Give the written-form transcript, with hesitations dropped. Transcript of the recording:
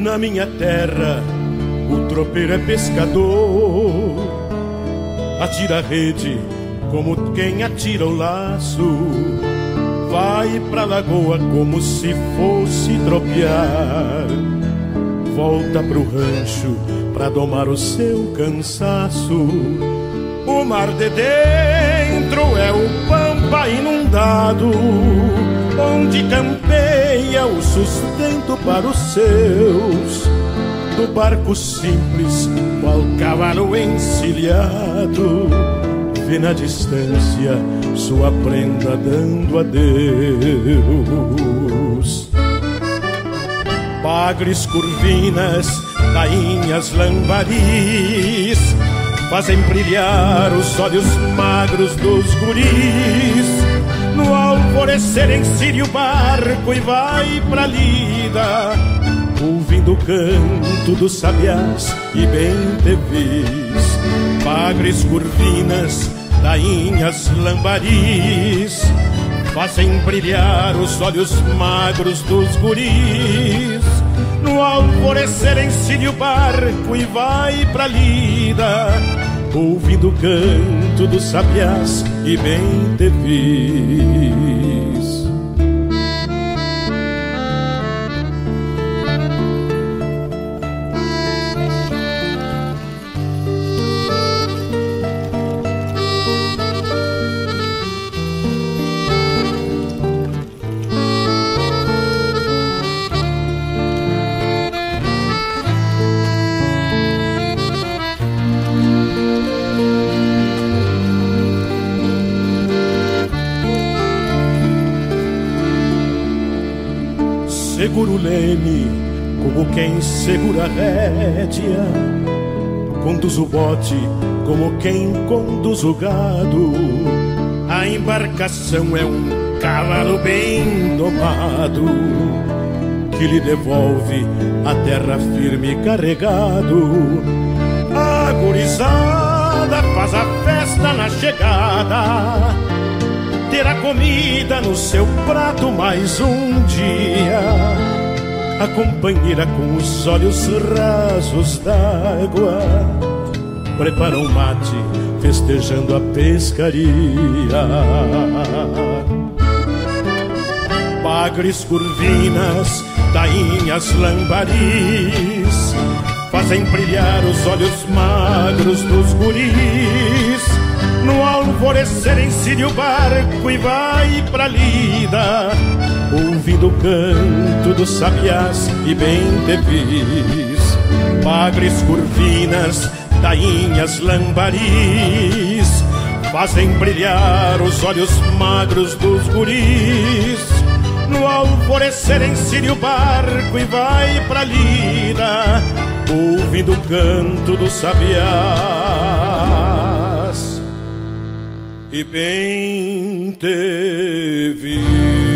Na minha terra o tropeiro é pescador, atira a rede como quem atira o laço, vai pra lagoa como se fosse tropear, volta pro rancho pra domar o seu cansaço. O mar de dentro é o pampa inundado, onde campeia o sustento para os seus. Do barco simples, qual cavalo encilhado, vê na distância sua prenda dando adeus. Bagres, curvinas, tainhas, lambaris fazem brilhar os olhos magros dos guris. No alvorecer encilha o barco e vai pra lida, ouvindo o canto dos sabiás e bem te vis. Bagres, curvinas, tainhas, lambaris fazem brilhar os olhos magros dos guris. No alvorecer encilha o barco e vai pra lida, ouvindo o canto dos sabiás e bem te vis. Segura o leme como quem segura a rédea, conduz o bote como quem conduz o gado. A embarcação é um cavalo bem domado, que lhe devolve a terra firme carregado. A gurizada faz a festa na chegada, terá comida no seu prato mais um dia. A companheira com os olhos rasos d'água prepara um mate festejando a pescaria. Bagres, curvinas, tainhas, lambaris fazem brilhar os olhos magros dos guris. No alvorecer encilha o barco e vai pra lida, ouvindo o canto dos sabiás e bem te vis. Bagres, curvinas, tainhas, lambaris fazem brilhar os olhos magros dos guris. No alvorecer encilha o barco e vai pra lida, ouvindo o canto dos sabiás e bem te vi.